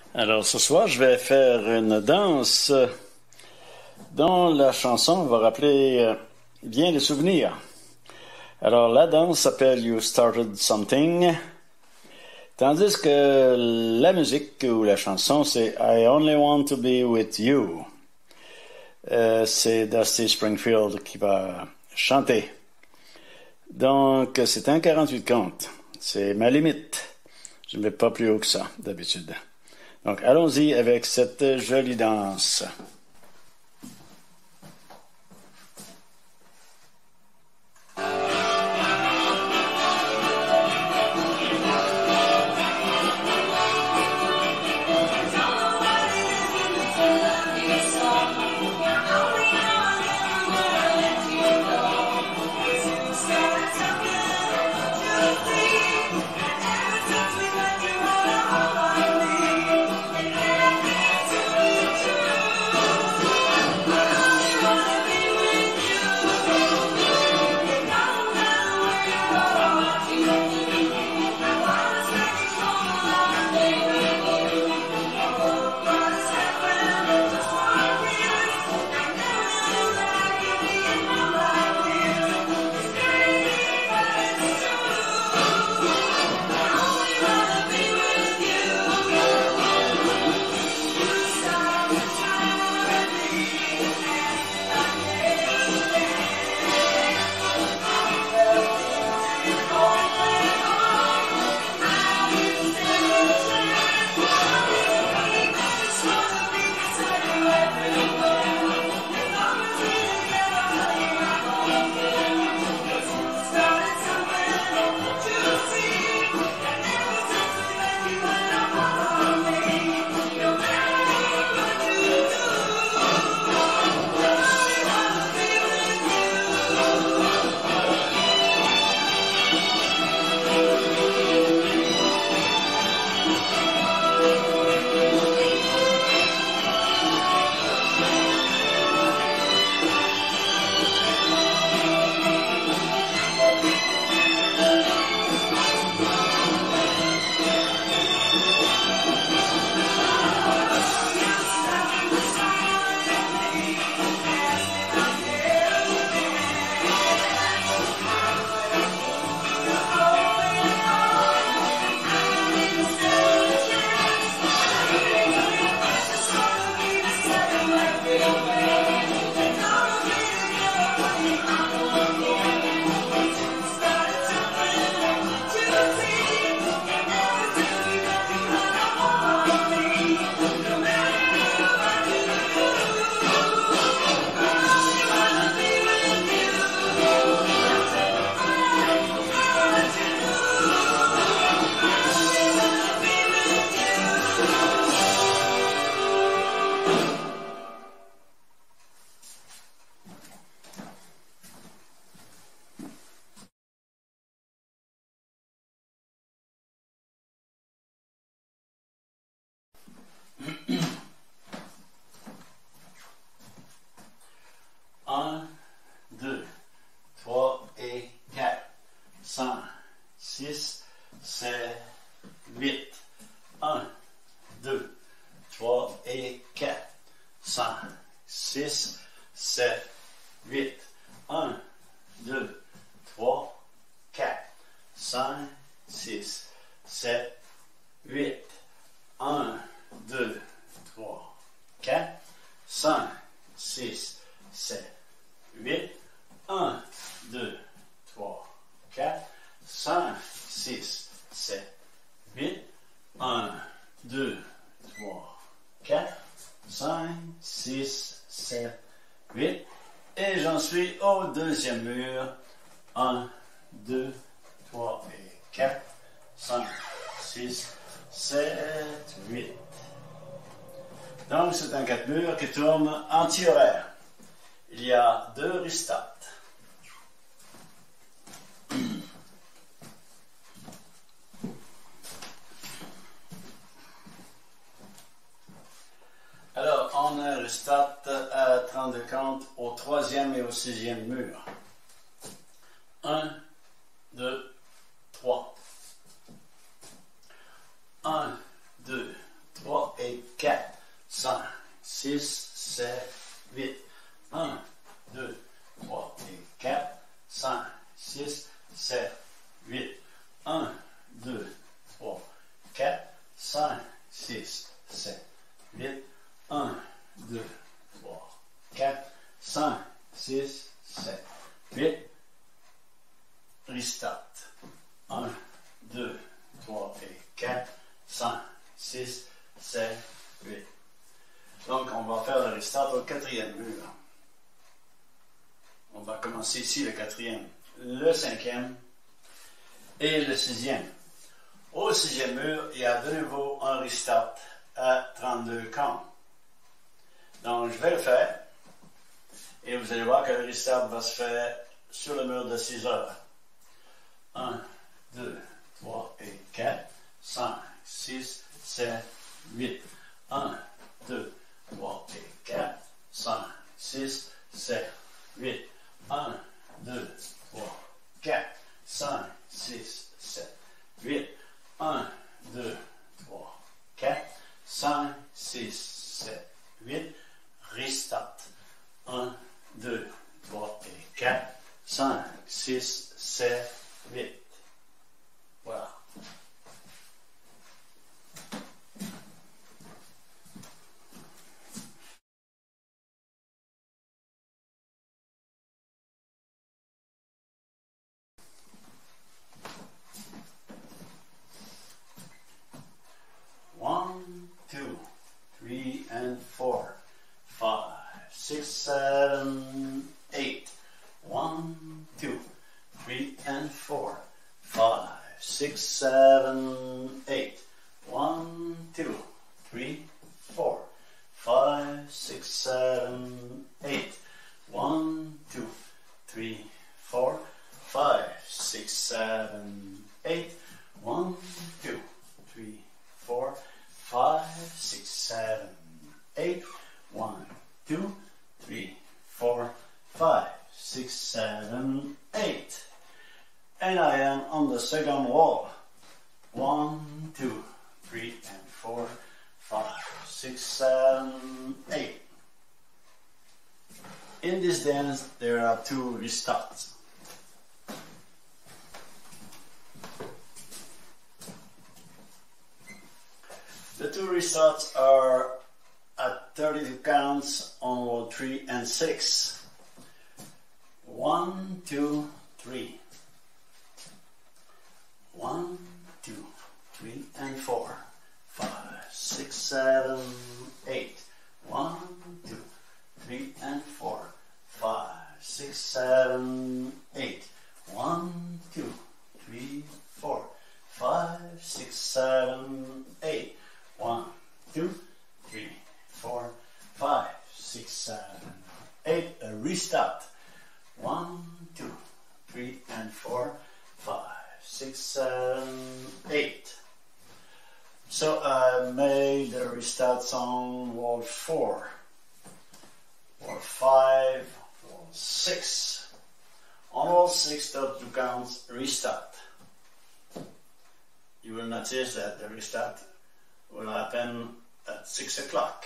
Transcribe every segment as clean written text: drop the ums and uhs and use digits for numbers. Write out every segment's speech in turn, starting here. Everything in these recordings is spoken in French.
Alors ce soir, je vais faire une danse dont la chanson va rappeler bien des souvenirs. Alors la danse s'appelle You Started Something, tandis que la musique ou la chanson c'est I Only Want to Be With You. C'est Dusty Springfield qui va chanter. Donc c'est un 48 comptes. C'est ma limite. Je ne vais pas plus haut que ça d'habitude. Donc, allons-y avec cette jolie danse. Un, deux, trois et quatre. 5, 6, 7, 8. 1, 2, 3 et 4. 5, 6, 7, 8. 1, 2, 3, 4. 5, 6, 7, 8. 1, 2, 3, 4. 5, 6, 7, 8. 1, 2, 3, 4. 5, 6, 7, 8. 1, 2, 3, 4. 5, 6, 7, 8. Et j'en suis au deuxième mur. 1, 2, 3 et 4. 5, 6, 7, 8. Donc, c'est un 4 murs qui tourne anti-horaire. Il y a 2 restarts. Alors, on a restart à 32 comptes au 3e et au 6e mur. 1, 2, 3. 1, 2, 3 et 6, 7, 8. 1, 2, 3 et 4, 5, 6, 7, 8. 1, 2, 3, 4, 5, 6, 7, 8. 1, 2, 3, 4, 5, 6, 7, 8. Restart. 1, 2, 3 et 4, 5, 6, 7, 8. Donc, on va faire le restart au quatrième mur. On va commencer ici le quatrième, le cinquième et le sixième. Au sixième mur, il y a de nouveau un restart à 32 count. Donc, je vais le faire et vous allez voir que le restart va se faire sur le mur de 6 heures. 1, 2, 3 et 4, 5, 6, 7, 8. 1, 2, 3 et 4, 5, 6, 7, 8. 1, 2, 3, 4, 5, 6, 7, 8. 1, 2, 3, 4, 5, 6, 7, 8. Restart. 1, 2, 3 et 4, 5, 6, 7, 8. Voilà. One, two, three, and 4, 5, 6, 7, 8. 1, 2, 3, and 4, 5, 6, 7, 8. 1, 2, 3, 4, 5, 6, 7, 8. 1, 2, 3, 4, 5, 6, 7, 8. 1, 2, 3, 4, 5, 6, 7, 8. 1, 2, 3, 4, 5, 6, 7, 8. And I am on the second wall. 1, 2, 3, and 4, 5, 6, 7, 8. In this dance, there are 2 restarts. The 2 restarts are at 32 counts on wall 3 and 6. 1, 2, 3. 1, 2, 3, and 4, 5, 6, 7, 8. 1, 2, 3, and 4, 5, 6, 7, 8. 1, 2, 3, 4, 5, 6, 7, 8. 1, 2, 3, 4, 5, 6, 7, 8. A restart. 1, 2, 3, and 4, 5, 6, 7, 8. So I made the restarts on wall 4, wall 5, wall 6. On wall 6, the 2 counts restart. You will notice that the restart will happen at 6 o'clock.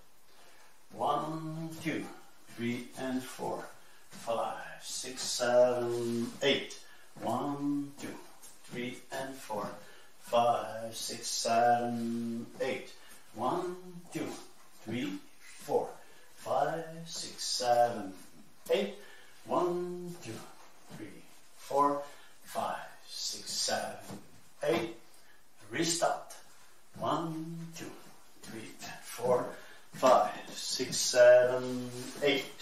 1, 2, 3, and 4, 5, 6, 7, 8. 1, 2, 3, and 4, 5, 6, 7, 8. 1, 2, 3, 4, 5, 6, 7, 8. 1, 2, 3, 4, 5, 6, 7, 8. Restart. 1, 2, 3, and 4, 5, 6, 7, 8.